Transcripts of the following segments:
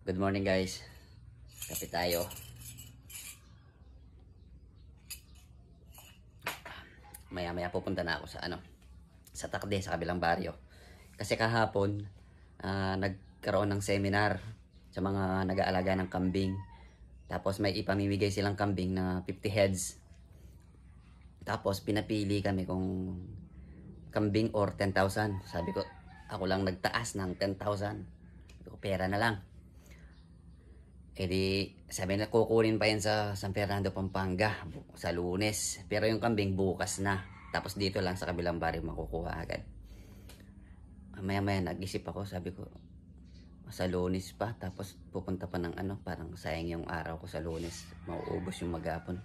Good morning guys. Kape tayo. Maya-maya pupunta na ako sa sa Takde sa kabilang baryo. Kasi kahapon nagkaroon ng seminar sa mga nag-aalaga ng kambing. Tapos may ipamimigay silang kambing na 50 heads. Tapos pinapili kami kung kambing or 10,000. Sabi ko, ako lang nagtaas ng 10,000. Pera na lang. Eh di, sabi na kukunin pa yan sa San Fernando, Pampanga sa Lunes. Pero yung kambing bukas na. Tapos dito lang sa kabilang baryo makukuha agad. Maya-maya nag-isip ako, sabi ko, sa Lunes pa. Tapos pupunta pa ng parang sayang yung araw ko sa Lunes. Mauubos yung maghapon.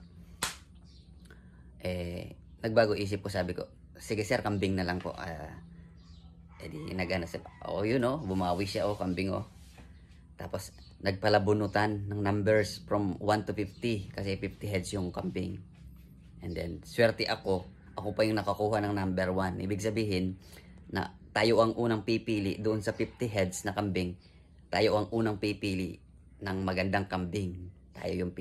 Nagbago isip ko, sabi ko, sige sir, kambing na lang po. Eh di, bumawi siya, kambing Tapos, nagpalabunutan ng numbers from 1 to 50 kasi 50 heads yung kambing. And then, swerte ako pa yung nakakuha ng number 1. Ibig sabihin na tayo ang unang pipili doon sa 50 heads na kambing. Tayo ang unang pipili ng magandang kambing. Tayo yung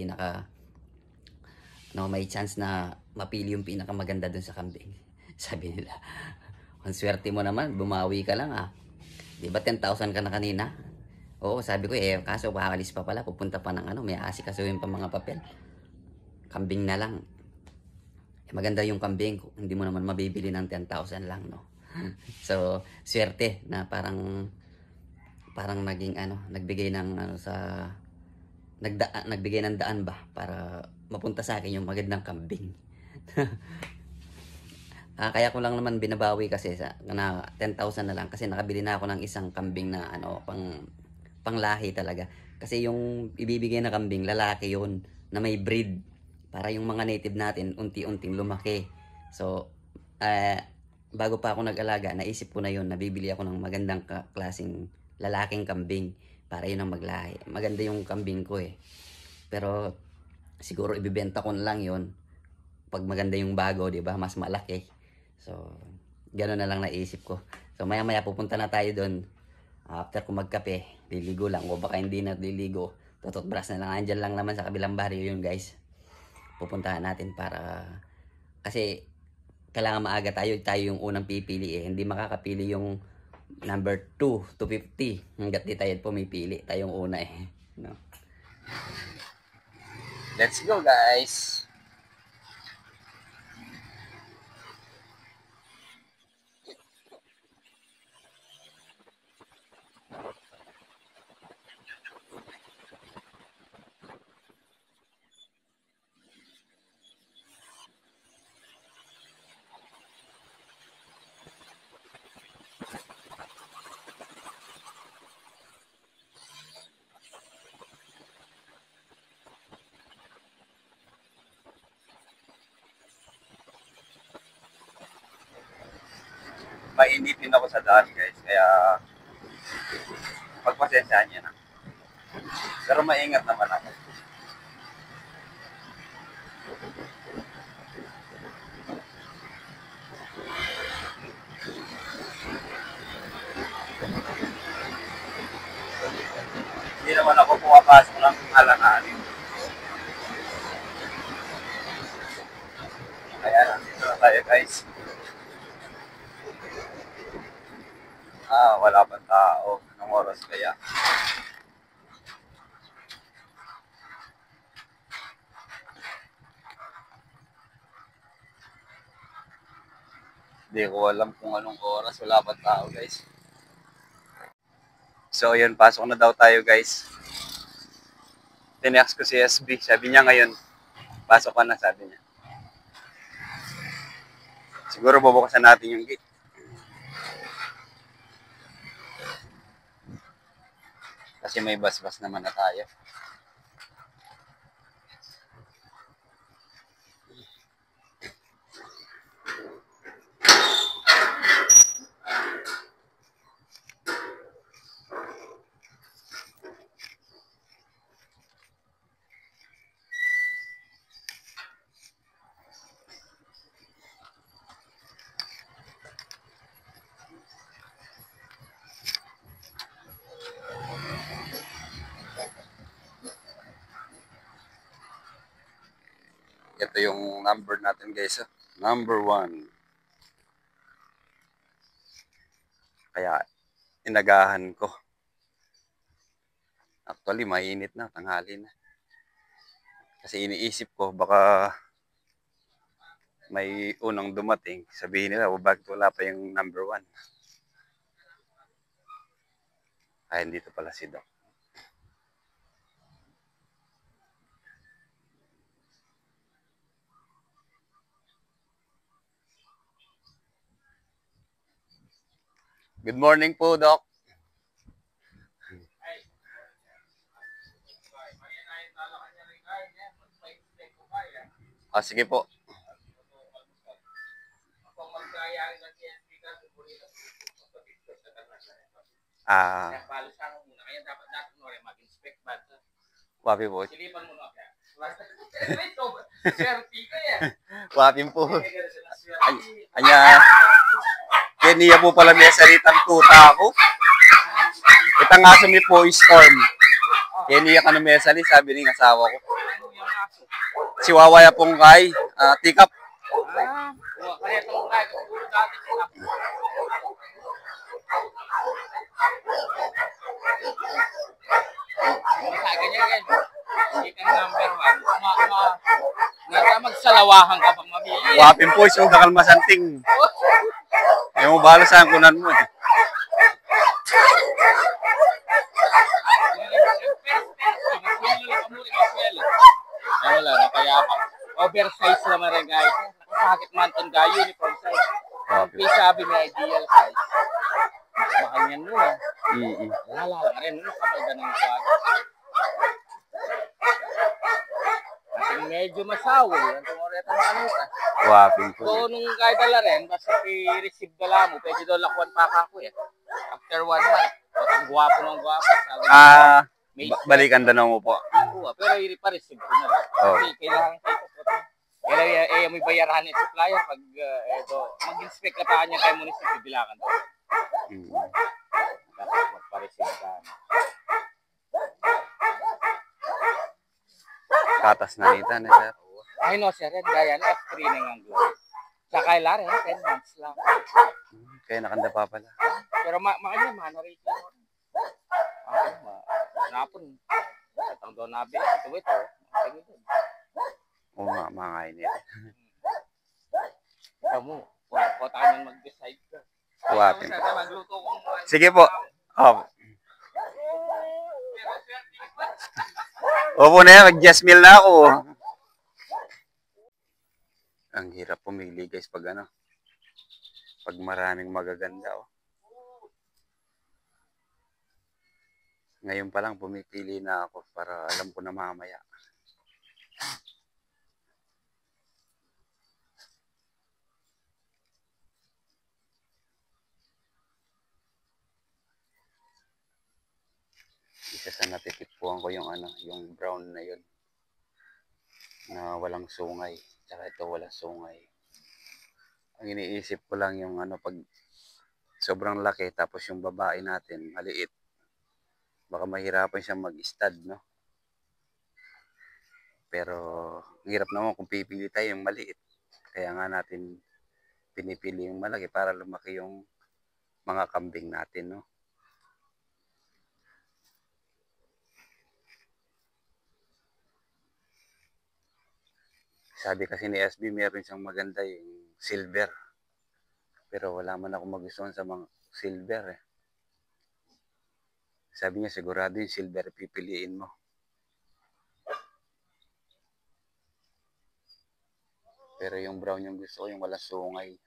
may chance na mapili yung pinakamaganda doon sa kambing. Sabi nila, ang swerte mo naman, bumawi ka lang Di ba 10,000 ka na kanina? Oo, sabi ko kaso kakalis pa pala, pupunta pa ng may aasikasuhin pa mga papel. Kambing na lang. Maganda yung kambing, hindi mo naman mabibili ng 10,000 lang, no? So, swerte na parang naging nagbigay ng nagbigay ng daan ba para mapunta sa akin yung magandang kambing. Kaya ko lang naman binabawi kasi na 10,000 na lang kasi nakabili na ako ng isang kambing na panglahi talaga. Kasi yung ibibigay na kambing, lalaki yun, na may breed. Para yung mga native natin, unti-unting lumaki. So, bago pa ako nag-alaga, naisip ko na yun, nabibili ako ng magandang klaseng lalaking kambing. Para yun ang maglahi. Maganda yung kambing ko Pero, siguro ibibenta ko na lang yun. Pag maganda yung bago, di ba? Mas malaki. So, gano'n na lang naisip ko. So, maya-maya pupunta na tayo doon. After ko magkape, liligo lang. O baka hindi na liligo. Tototbrush na lang. Andyan lang naman sa kabilang baryo yun, guys. Pupuntahan natin para... Kasi, kailangan maaga tayo. Tayo yung unang pipili Hindi makakapili yung number 2 to 50. Hanggat di tayo pumipili. Tayong una No? Let's go, guys! Mainitin ako sa daan, guys. Kaya, pagpasensyahan niya na. Pero maingat naman ako. Hindi naman ako pumapasok ng alanganin. Kaya nandito na tayo, guys. Wala pang tao. Anong oras kaya? Hindi ko alam kung anong oras. Wala pang tao, guys. So, yun. Pasok na daw tayo, guys. Tinext ko si SB. Sabi niya ngayon, pasok ka na, sabi niya. Siguro bubukasan natin yung gate. Kasi may bus-bus naman na tayo. ito yung number natin guys. Number 1. Kaya inagahan ko. Actually, mainit na, tanghali na. Kasi iniisip ko, baka may unang dumating. Sabihin nila, bakit wala pa yung number 1? Ay, dito pala si Doc. Good morning po, Doc. Sige po. Wapi po. Wapi po. Anya, kaniya po pala may salitang tuta ako. Itang aso mi po is Storm. Kaniya ka na may sali, sabi ng asawa ko. Si Wawaya pong kay, tikap. Kaya itong kaya, puro dati tikap. Sa ganyan, chicken number 1. Magsalawahan ka pang mamili. Wapin po, isang dakal masanting. Ayaw mo bala sa kunan mo eh. Ay wala, napayapang. Oversize naman rin guys. Nakasakit man itong guy, uniform size. Okay, sabi may ideal size. Mahal yan mo eh. Wala lang rin, kapag ganun ka. Kasi medyo masawol. Ang tumoreta ng ano ka. Wapin po. So, nung guy dala rin, basta i-receive dala mo, pwede daw lakwan pa ako eh. After 1 month. Ang guwapo ng guwapo. Balikan na mo po. Oo, pero i-receive ko na lang. Kasi kailangan kayo po. Kailangan may bayaran ng supplier pag mag-inspect ka pa kanya kay munisipyo, bilangan daw. Dapat magpa-receive ka. Katas na nita na sir. Ay no, sir, gaya na screening ang globe. Sa kaila rin, 10 months lang. Kaya nakanda pa pala. Pero makanya, manarito mo. Napon. Atang doon nabi. Ito. Oo nga, mga kainit. Kamu, kung tayo mag-decide ka. Wapin. Sige po. Opo na yan, mag-just meal na ako. Ang hirap pumili guys pag pag maraming magaganda. Ngayon pa lang pumipili na ako para alam ko na mamaya. Isa sa natitipuan ko yung yung brown na yun. Na walang sungay. Tsaka ito walang sungay. Ang iniisip ko lang yung pag sobrang laki tapos yung babae natin maliit. Baka mahirapan siyang mag-stud, no? Pero ang hirap naman kung pipili tayo yung maliit. Kaya nga natin pinipili yung malaki para lumaki yung mga kambing natin, no? Sabi kasi ni SB, meron siyang maganda yung silver. Pero wala man ako magustuhan sa mga silver eh. Sabi niya, sigurado yung silver pipiliin mo. Pero yung brown yung gusto ko, yung wala sungay.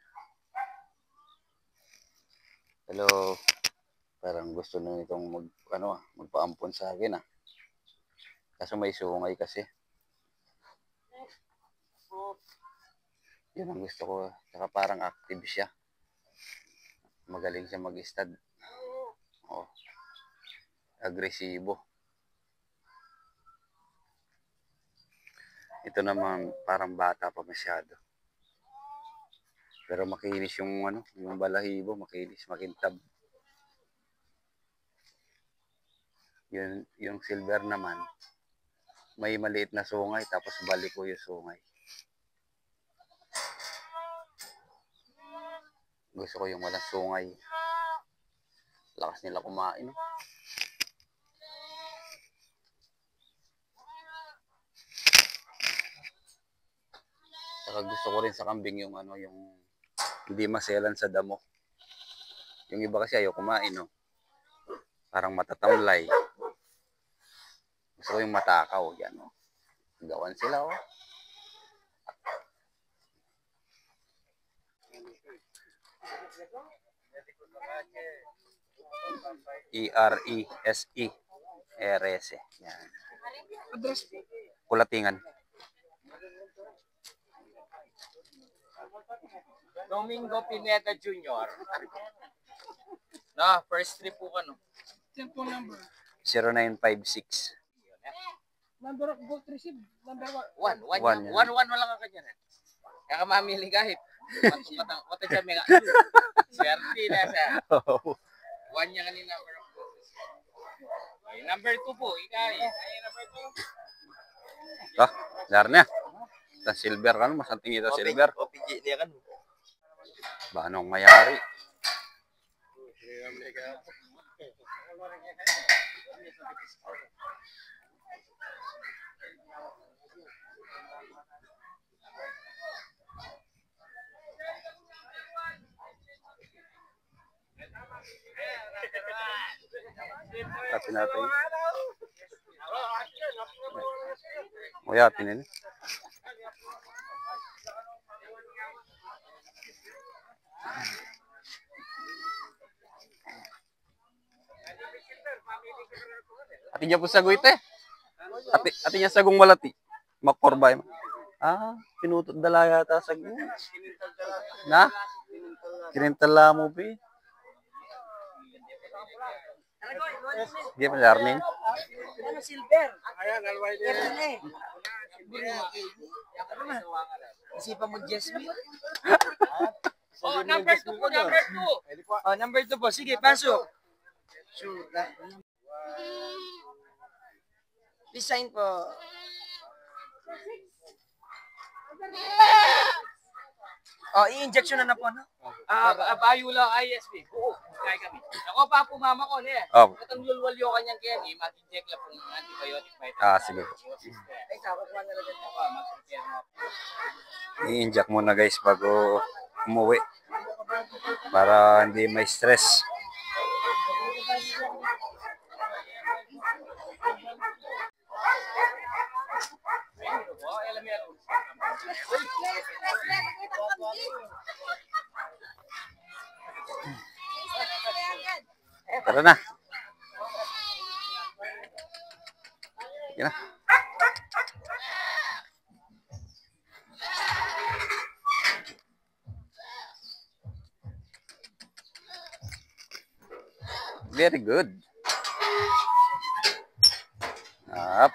Hello. Parang gusto na itong magpaampon sa akin Kaso may sungay kasi. Yun ang gusto ko. Saka parang active siya. Magaling siya mag-stud. Agresibo. Ito naman parang bata pa masyado. Pero makinis yung yung balahibo, makinis, makintab. Yung silver naman, may maliit na sungay tapos baliko yung sungay. Gusto ko yung walang sungay. Lakas nila kumain. No? Saka gusto ko rin sa kambing yung ano, yung hindi maselan sa damo. Yung iba kasi ayaw kumain, no? Parang matatamlay. Gusto ko yung matakaw. Yan, no? Gawan sila, oh. E-R-E-S-E. R-S. Yan. Kulatingan. Domingo Pineda Jr. Na, first trip po ka, no? Cellphone number. 0956. Number of gold received. Number One One, yan. wala ka dyan. Kaya ka mamili kahit. Wata siya may swerte na siya. One niya kanina number of gold received. Okay, number 2 po. Ay, number 2. Ah, dar na. Ta silver kan, mas anting ito silver. OPG niya kan. Ba anong mayari? Tapin natin. O yapin ini. Atinya po sagoy te. Atinya sagong malati. Makorbay. Ah, pinutot dala yata sagong. Na? Kinintala mo bi. Dia learning. silver. Ayan, alway din. Isipan mo Jasmine. Oh, number 2 po, number 2. Oh, number 2 po. Sige, pasok. Sure. Design po. Oh, i-injection na po, no? Bayula ISP. Oo, kaya kami. Ako pa po mama ko niya. Oh. Katang lulwalyo kanyang kaya ni mag-inject lang pong antibiotic vitamin. Ah, sige po. Ay, tapos man na lang ako mag-prepare mo. I-inject muna guys bago umuwi. Para hindi may stress. Oh, alam mo yan. Tara na. Sige na. Very good. Up.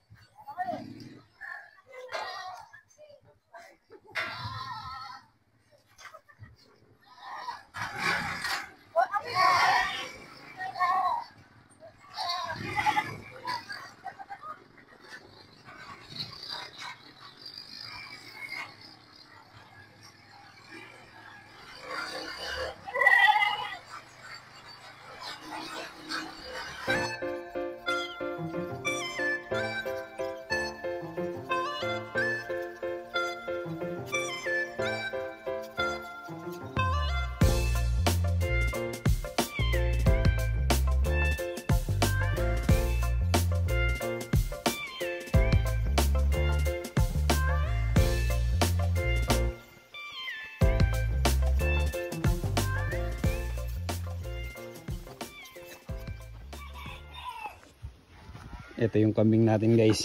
Ito yung kambing natin guys.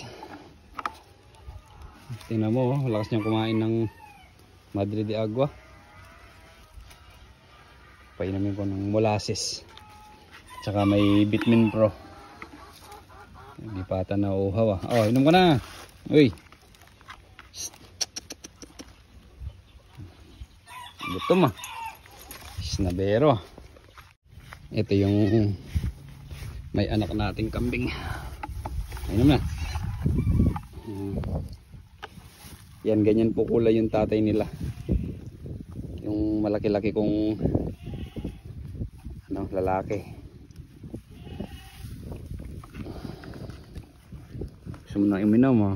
Tingnan mo, lakas niyang kumain ng Madre de Agua. Painamin ko ng molasses. Tsaka may Vitamin Pro. Hindi pa ata na uhaw ah. Oh, inom ka na. Uy. Gutom ah. Snabero. Ito yung may anak nating kambing. Ayun na. Yan, ganyan po kulay yung tatay nila. Yung malaki-laki kong ano, lalaki. Gusto mo na uminom ha.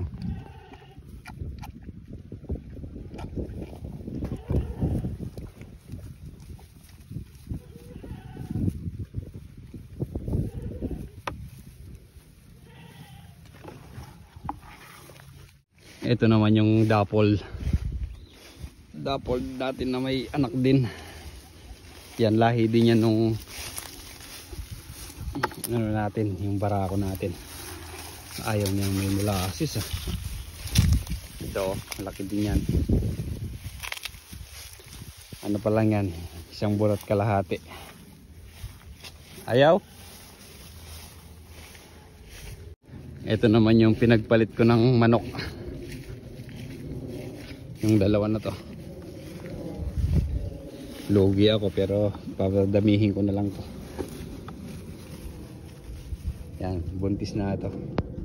Ito naman yung dapol natin na may anak din. Yan, lahi din yan nung ano natin, yung barako natin. Ayaw niyang may molasses ah. Ito, malaki din yan. Ano pa lang yan, isang burat kalahati. Ayaw. Ito naman yung pinagpalit ko ng manok. Yung dalawa na to. Lugi ako pero papadamihin ko na lang to. Yan, buntis na to.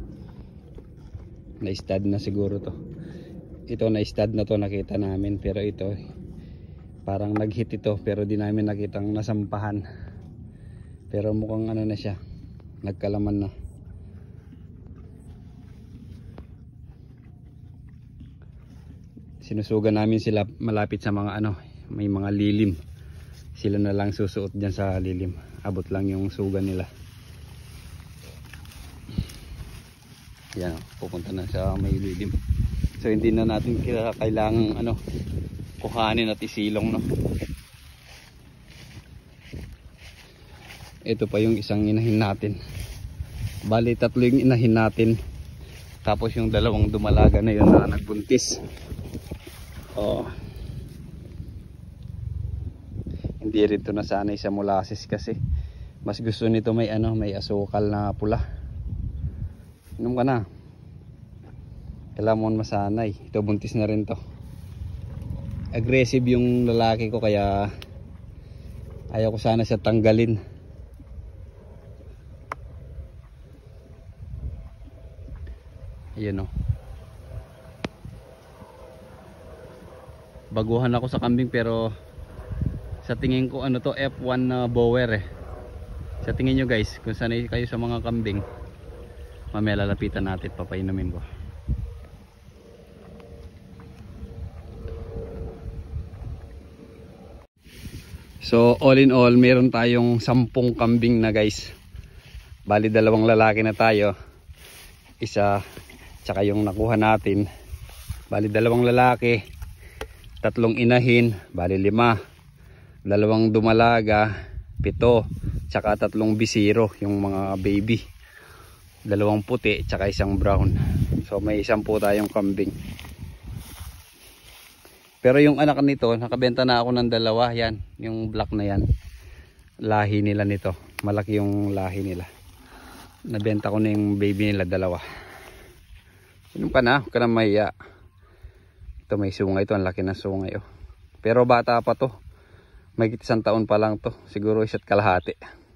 Na-stud na siguro to. Ito na-stud na to, nakita namin, pero ito parang nag-hit ito pero di namin nakitang nasampahan. Pero mukhang ano na siya, nagkalaman na. Sinusugan namin sila malapit sa mga ano, may mga lilim. Sila na lang susuot dyan sa lilim. Abot lang yung sugan nila. Yan, pupunta na sa may lilim. So hindi na natin kailangan ano, kuhanin at isilong, no. Ito pa yung isang inahin natin. Bali 3 yung inahin natin. Tapos yung 2 dumalaga na yun na nagbuntis. Oh. Hindi rin to nasanay sa molasses kasi mas gusto nito may ano, may asukal na pula. Inom ka na. Kailangan mo masanay. Ito buntis na rin to. Aggressive yung lalaki ko kaya ayaw ko sana siya tanggalin. Ayan o. Baguhan ako sa kambing pero sa tingin ko ano to, F1 na Bower eh. Sa tingin nyo guys, kung sanay kayo sa mga kambing, mamaya lalapitan natin, papainumin ko. So all in all, meron tayong 10 kambing na guys. Bali 2 lalaki na tayo. Isa, tsaka yung nakuha natin. Bali 2 lalaki, 3 inahin, bali 5. 2 dumalaga, 7, tsaka 3 bisiro, yung mga baby. 2 puti, tsaka 1 brown. So may 10 tayong kambing. Pero yung anak nito, nakabenta na ako ng 2, yan, yung black na yan. Lahi nila nito, malaki yung lahi nila. Nabenta ko na yung baby nila 2. Inom ka na, huwag ka na mahiya. Ito may sungay to, ang laki ng sungay oh. Pero bata pa to. May 1 taon pa lang to. Siguro 1 kalahati.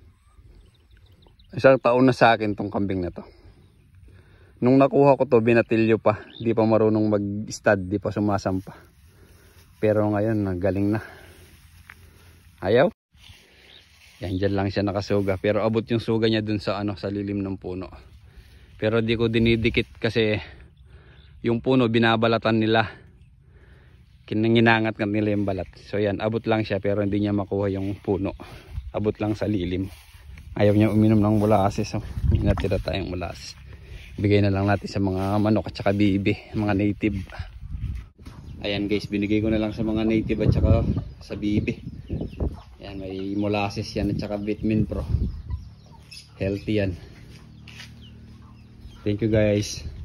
1 taon na sa akin tong kambing na to. Nung nakuha ko to, binatilyo pa. Di pa marunong mag-stud, di pa sumasampa. Pero ngayon, nagaling na. Ayaw. Yan, dyan lang siya nakasuga. Pero abot yung suga niya dun sa, ano, sa lilim ng puno. Pero di ko dinidikit kasi yung puno binabalatan nila. Kinanginangat nila yung balat. So yan, abot lang siya pero hindi niya makuha yung puno. Abot lang sa lilim. Ayaw niya uminom ng molasses. So, natira tayong molasses. Bigay na lang natin sa mga manok at saka bibi, mga native. Ayan guys, binigay ko na lang sa mga native at saka sa bibi. Ayan, may molasses yan at saka Vitamin Pro. Healthy yan. Thank you guys.